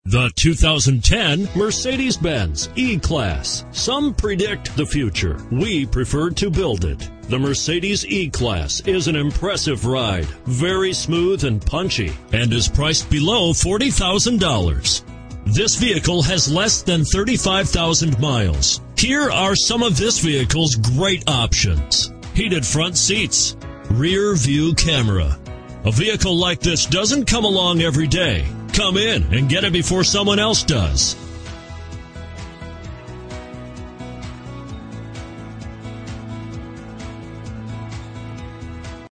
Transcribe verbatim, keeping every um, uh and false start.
The two thousand ten Mercedes-Benz E-Class. Some predict the future. We prefer to build it. The Mercedes E-Class is an impressive ride, very smooth and punchy, and is priced below forty thousand dollars. This vehicle has less than thirty-five thousand miles. Here are some of this vehicle's great options: heated front seats, rear view camera. A vehicle like this doesn't come along every day. Come in and get it before someone else does.